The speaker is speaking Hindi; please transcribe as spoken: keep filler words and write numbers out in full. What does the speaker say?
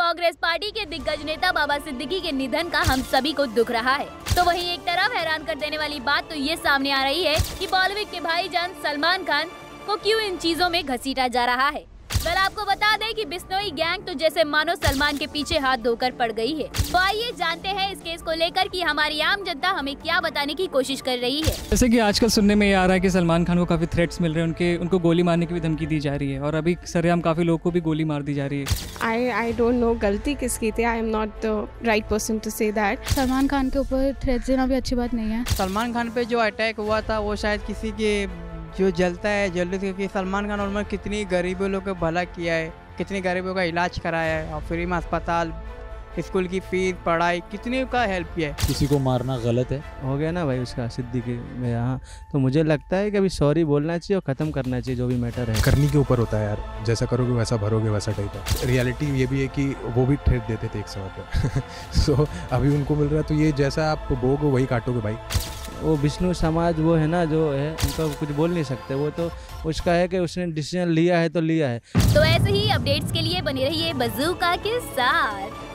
कांग्रेस पार्टी के दिग्गज नेता बाबा सिद्दीकी के निधन का हम सभी को दुख रहा है। तो वहीं एक तरफ हैरान कर देने वाली बात तो ये सामने आ रही है कि बॉलीवुड के भाईजान सलमान खान को क्यों इन चीजों में घसीटा जा रहा है। कल आपको बता दें कि बिश्नोई गैंग तो जैसे मानो सलमान के पीछे हाथ धोकर पड़ गई है। तो आइए जानते हैं इस केस को लेकर कि हमारी आम जनता हमें क्या बताने की कोशिश कर रही है। जैसे कि आजकल सुनने में ये आ रहा है कि सलमान खान को काफी थ्रेट्स मिल रहे हैं, उनके उनको गोली मारने की भी धमकी दी जा रही है और अभी सरेआम काफी लोगों को भी गोली मार दी जा रही है। आई आई डोंट नो गलती किसकी थी। I am not the right person to say that. Salman Khan के ऊपर थ्रेट्स देना भी अच्छी बात नहीं है। सलमान खान पे जो अटैक हुआ था वो शायद किसी के जो जलता है जल्दी, क्योंकि सलमान खान और कितनी गरीबों लोगों को भला किया है, कितनी गरीबों का इलाज कराया है और फ्री में अस्पताल, स्कूल की फीस, पढ़ाई, कितनी का हेल्प किया है। किसी को मारना गलत है। हो गया ना भाई उसका सिद्दीकी में यहाँ, तो मुझे लगता है कि अभी सॉरी बोलना चाहिए और ख़त्म करना चाहिए जो भी मैटर है। करनी के ऊपर होता है यार, जैसा करोगे वैसा भरोगे, वैसा टाइप है। रियलिटी ये भी है कि वो भी ठेठ देते थे एक समय पर सो अभी उनको मिल रहा है, तो ये जैसा आप बोगे वही काटोगे भाई। वो विष्णु समाज वो है ना जो है, उनका कुछ बोल नहीं सकते, वो तो उसका है कि उसने डिसीजन लिया है तो लिया है। तो ऐसे ही अपडेट्स के लिए बने रहिए बज़ूका के साथ।